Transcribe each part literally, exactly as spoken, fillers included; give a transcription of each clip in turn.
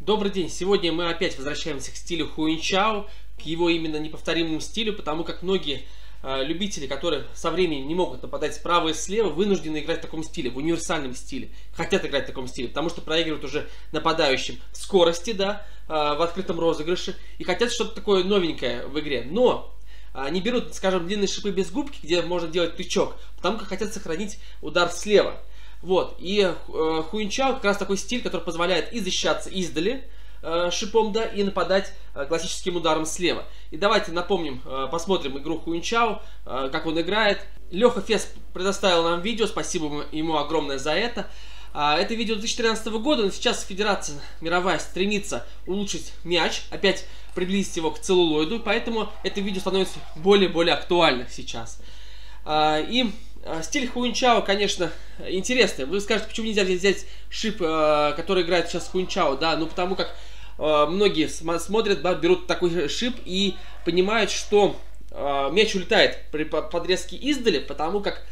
Добрый день! Сегодня мы опять возвращаемся к стилю Хуинчао, к его именно неповторимому стилю, потому как многие э, любители, которые со временем не могут нападать справа и слева, вынуждены играть в таком стиле, в универсальном стиле. Хотят играть в таком стиле, потому что проигрывают уже нападающим в скорости, да, э, в открытом розыгрыше, и хотят что-то такое новенькое в игре. Но э, не берут, скажем, длинные шипы без губки, где можно делать тычок, потому как хотят сохранить удар слева. Вот, и э, Хуинчао как раз такой стиль, который позволяет и защищаться издали э, шипом, да, и нападать э, классическим ударом слева. И давайте напомним, э, посмотрим игру Хуинчао, э, как он играет. Леха Фес предоставил нам видео, спасибо ему огромное за это. Э, это видео две тысячи тринадцатого года, но сейчас Федерация мировая стремится улучшить мяч, опять приблизить его к целлулоиду, поэтому это видео становится более-более актуально сейчас. Э, и стиль Хуинчао, конечно, интересный. Вы скажете, почему нельзя взять шип, который играет сейчас Хуинчао, да? Ну, потому как многие смотрят, да, берут такой шип и понимают, что мяч улетает при подрезке издали, потому как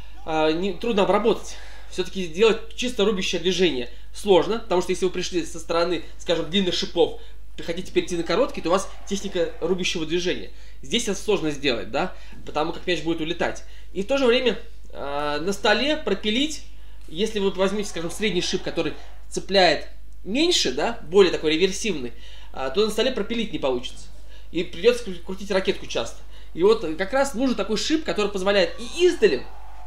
не, трудно обработать. Все-таки сделать чисто рубящее движение сложно, потому что если вы пришли со стороны, скажем, длинных шипов, хотите перейти на короткий, то у вас техника рубящего движения. Здесь это сложно сделать, да, потому как мяч будет улетать. И в то же время э, на столе пропилить, если вы возьмете, скажем, средний шип, который цепляет меньше, да, более такой реверсивный, э, то на столе пропилить не получится. И придется крутить ракетку часто. И вот как раз нужен такой шип, который позволяет и издали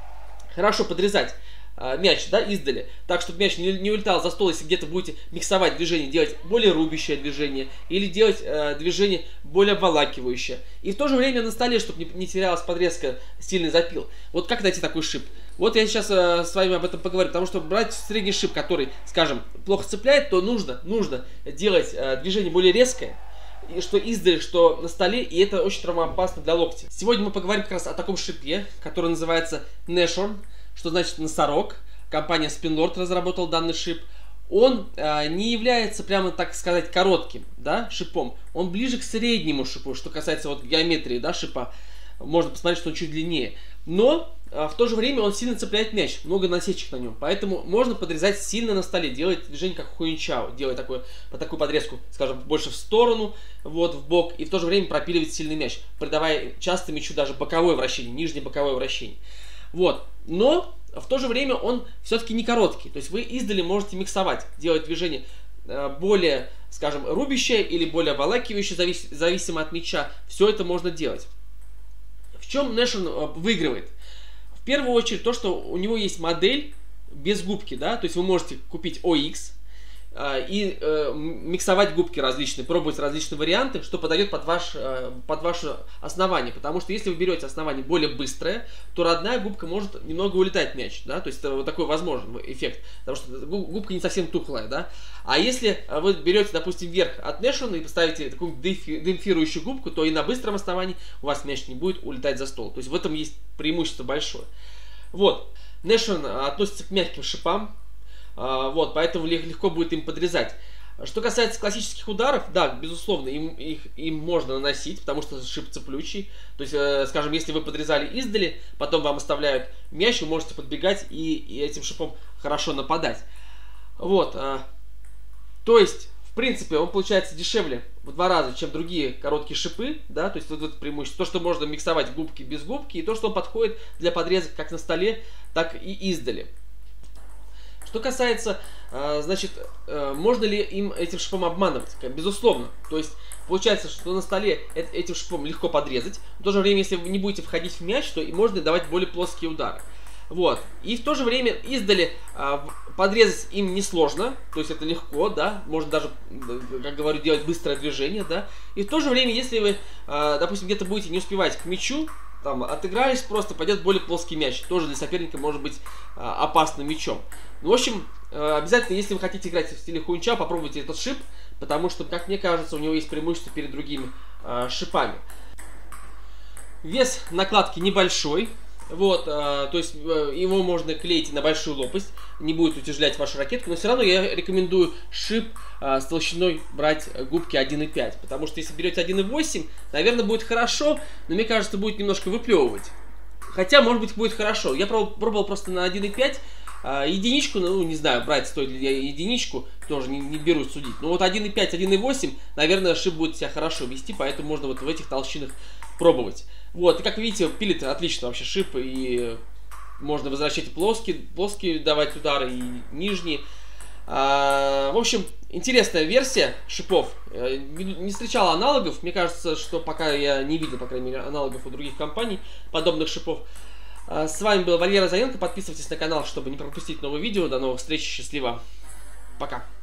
хорошо подрезать мяч, да, издали, так, чтобы мяч не, не улетал за стол, если где-то будете миксовать движение, делать более рубящее движение, или делать э, движение более обволакивающее. И в то же время на столе, чтобы не, не терялась подрезка, сильный запил. Вот как найти такой шип? Вот я сейчас э, с вами об этом поговорю, потому что брать средний шип, который, скажем, плохо цепляет, то нужно, нужно делать э, движение более резкое, и что издали, что на столе, и это очень травмоопасно для локтя. Сегодня мы поговорим как раз о таком шипе, который называется Neshorn. Что значит носорог. Компания Spinlord разработала данный шип. Он э, не является, прямо так сказать, коротким, да, шипом. Он ближе к среднему шипу, что касается вот геометрии, да, шипа. Можно посмотреть, что он чуть длиннее. Но э, в то же время он сильно цепляет мяч. Много насечек на нем. Поэтому можно подрезать сильно на столе. Делать движение как Хуинчао. Делать такую, такую подрезку, скажем, больше в сторону, вот, в бок. И в то же время пропиливать сильный мяч. Придавая часто мячу даже боковое вращение, нижнее боковое вращение. Вот. Но в то же время он все-таки не короткий. То есть вы издали можете миксовать, делать движение более, скажем, рубящее или более обволакивающее, завис зависимо от мяча. Все это можно делать. В чем Neshorn выигрывает? В первую очередь то, что у него есть модель без губки, да, то есть вы можете купить о икс и э, миксовать губки различные, пробовать различные варианты, что подойдет под, ваш, э, под ваше основание. Потому что если вы берете основание более быстрое, то родная губка может немного улетать мяч, да, то есть это вот такой возможный эффект, потому что губка не совсем тухлая, да. А если вы берете, допустим, верх от Neshorn и поставите такую демпфирующую губку, то и на быстром основании у вас мяч не будет улетать за стол. То есть в этом есть преимущество большое. Вот, Neshorn относится к мягким шипам. Вот, поэтому легко будет им подрезать. Что касается классических ударов, да, безусловно, им, их, им можно наносить, потому что шип цеплючий. То есть, э, скажем, если вы подрезали издали, потом вам оставляют мяч, вы можете подбегать и, и этим шипом хорошо нападать. Вот, э, то есть, в принципе, он получается дешевле в два раза, чем другие короткие шипы, да, то есть вот это преимущество. То, что можно миксовать губки без губки, и то, что он подходит для подрезок как на столе, так и издали. Что касается, значит, можно ли им этим шипом обманывать? Безусловно. То есть, получается, что на столе этим шипом легко подрезать. В то же время, если вы не будете входить в мяч, то и можно давать более плоские удары. Вот. И в то же время издали подрезать им несложно. То есть, это легко, да. Можно даже, как говорю, делать быстрое движение, да. И в то же время, если вы, допустим, где-то будете не успевать к мячу, там, отыгрались, просто пойдет более плоский мяч. Тоже для соперника может быть а, опасным мячом. Ну, в общем, а, обязательно, если вы хотите играть в стиле Хуинчао, попробуйте этот шип, потому что, как мне кажется, у него есть преимущество перед другими а, шипами. Вес накладки небольшой. Вот, а, то есть его можно клеить на большую лопасть, не будет утяжелять вашу ракетку, но все равно я рекомендую шип а, с толщиной брать губки один и пять, потому что если берете один и восемь, наверное, будет хорошо, но мне кажется, будет немножко выплевывать. Хотя, может быть, будет хорошо. Я пробовал, пробовал просто на один и пять, Единичку, ну, не знаю, брать стоит ли я единичку, тоже не, не берусь судить. Но вот один и пять, один и восемь, наверное, шип будет себя хорошо вести, поэтому можно вот в этих толщинах пробовать. Вот, и как вы видите, пилит отлично вообще шип, и можно возвращать плоские, плоские давать удары, и нижние. А, в общем, интересная версия шипов. Не встречал аналогов. Мне кажется, что пока я не видел, по крайней мере, аналогов у других компаний подобных шипов. А, с вами был Валерий Розаненко. Подписывайтесь на канал, чтобы не пропустить новые видео. До новых встреч. Счастливо. Пока.